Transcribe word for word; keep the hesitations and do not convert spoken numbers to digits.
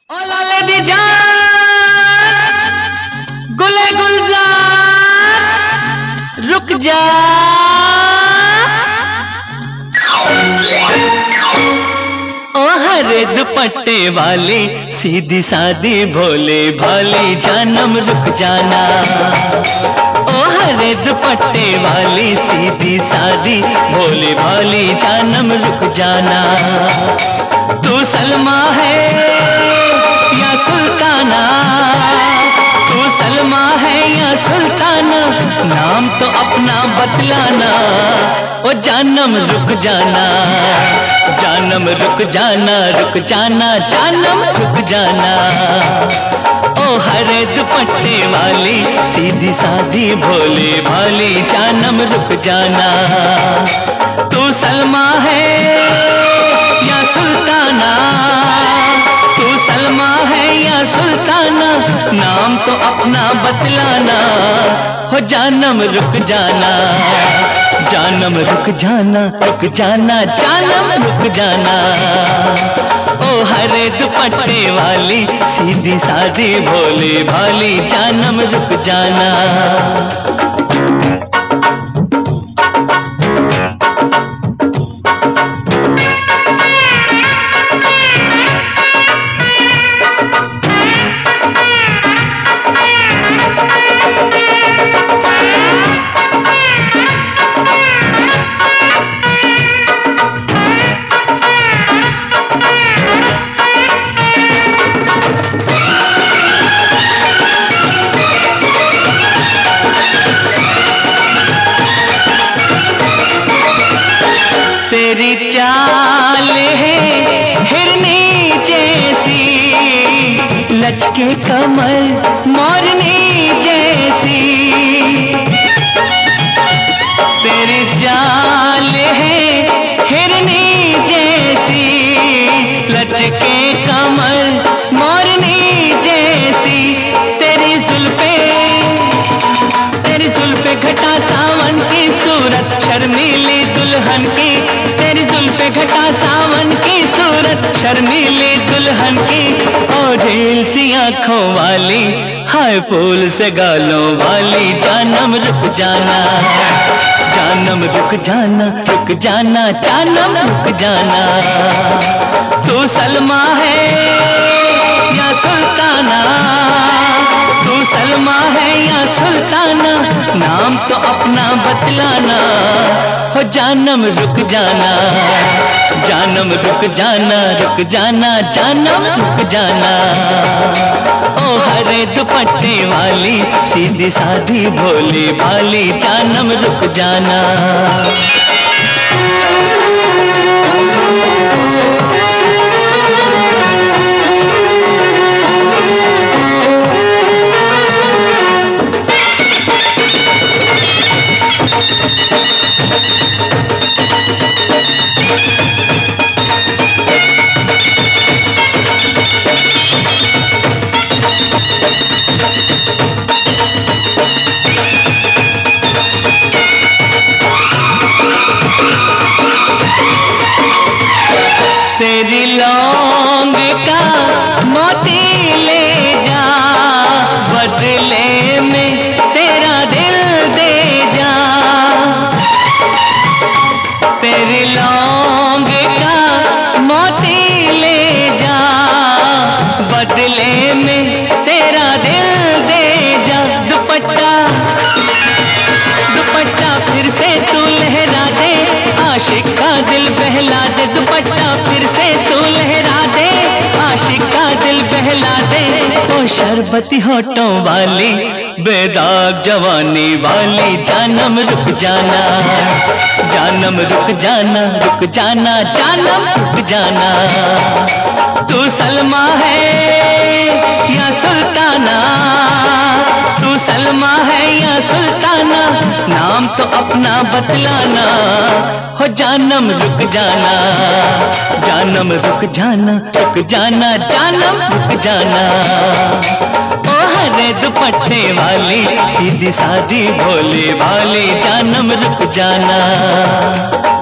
ओ लाले दी जान गुले गुलजार रुक जा। ओ हरे दुपट्टे वाली सीधी सादी भोले भाली जानम रुक जाना। ओ हरे दुपट्टे वाली सीधी सादी भोले भाली जानम रुक जाना। तू सलमा है या सुल्ताना, तू सलमा है या सुल्ताना, नाम तो अपना बतलाना। ओ जानम रुक जाना, जानम रुक जाना, रुक जाना, जानम रुक जाना। ओ हरे दुपट्टे वाली सीधी सादी भोले भाली जानम रुक जाना। तू सलमा है या सुल्ताना, तू सलमा है या सुल्ताना, नाम तो अपना बतलाना। हो जानम रुक जाना, जानम रुक जाना, रुक जाना, जानम रुक जाना। ओ हरे दुपट्टे वाली सीधी सादी भोले भाली जानम रुक जाना। तेरी चाल है हिरनी जैसी, लचके कमर मोरनी जैसी। तेरी चाल है हिरनी जैसी, लचके कमर मोरनी जैसी। तेरी जुल्फे तेरी जुल्फे घटा सावन की सूरत शर्मीली दुल्हन की। तेरी जुल्फे घटा सावन की सूरत शर्मीली दुल्हन की। ओ झील सी आंखों वाली हाय फूल से गालों वाली जानम रुक जाना, जानम रुक जाना, रुक जाना, जानम रुक जाना। तू सलमा है या सुल्ताना, तू सलमा है या सुल्ताना, नाम तो अपना बतलाना। हो जानम रुक जाना, जानम रुक जाना, रुक जाना, जानम रुक जाना। ओ हरे दुपट्टे वाली सीधी सादी भोले भाली जानम रुक जाना। तेरी लौंग का मोती ले जा, बदले में तेरा दिल दे जा। तेरी लौंग का मोती ले जा, बदले में तेरा दिल दे जा। दुपट्टा दुपट्टा फिर से तू लहरा दे, आशिक का दिल बहला दे। दुपट्टा फिर से तू लहरा दे, आशिक का दिल बहला दे। ओ शरबती होठों वाली बेदाग जवानी वाली जानम रुक जाना, जानम रुक जाना, रुक जाना, जानम रुक जाना। तू सलमा है या सुल्ताना, तू सलमा है या सुल्ताना, नाम तो अपना बतलाना। हो जानम रुक जाना, जानम रुक जाना, रुक जाना, जानम रुक जाना। ओ हरे दुपट्टे वाली सीधी सादी भोले भाली जानम रुक जाना।